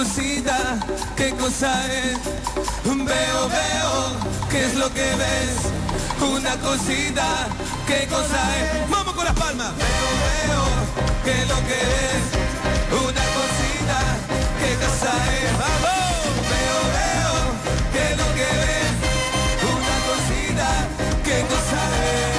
cosita, ¿qué cosa es? Veo, ¿qué es lo que ves? Una cosita, ¿qué cosa es? Vamos con las palmas. Veo, ¿qué es lo que ves? Una cosita, ¿qué cosa es? ¡Vamos! Veo, ¿qué es lo que ves? Una cosita, ¿qué cosa es?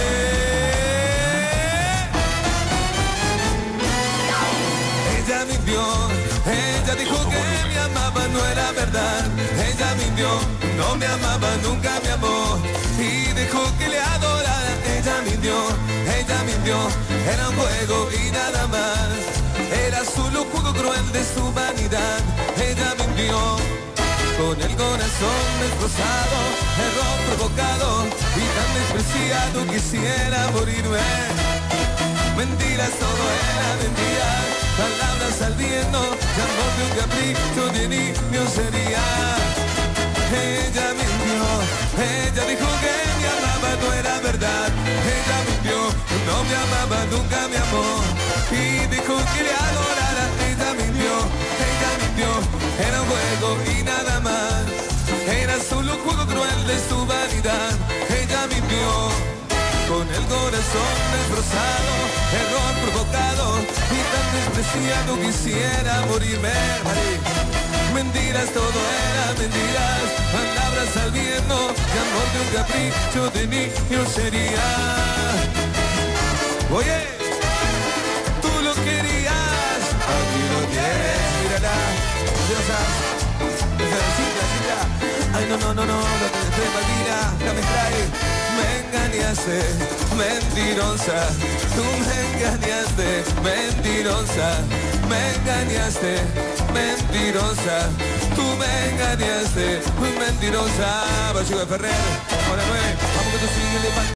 Ella mintió, ella dijo que me amaba, no era verdad. Ella mintió, no me amaba, nunca me amó. Y dijo que le adorara. Ella mintió, era un juego y nada más. Era solo un juego cruel de su vanidad. Ella mintió, con el corazón destrozado, error provocado y tan despreciado quisiera morirme. Mentiras, todo era mentira, palabras al viento, de amor de un capricho de niño sería. Ella mintió, ella dijo que me amaba, no era verdad. Ella mintió, no me amaba, nunca me amó. Y dijo que le adorara. Ella mintió, era un juego y nada más. Era solo un juego cruel de su vanidad. Ella mintió, con el corazón destrozado, error provocado y tan despreciado quisiera morirme. Mentiras, todo era mentiras, palabras al viento, de amor de un capricho de niño sería. Oye, tú lo querías, aquí lo tienes, mírala, diosa, ay no, no te mira, me trae. Me engañaste, mentirosa, tú me engañaste, mentirosa, me engañaste, mentirosa, tú me engañaste, mentirosa. Básico de Ferrer, ahora vamos que tú sigues.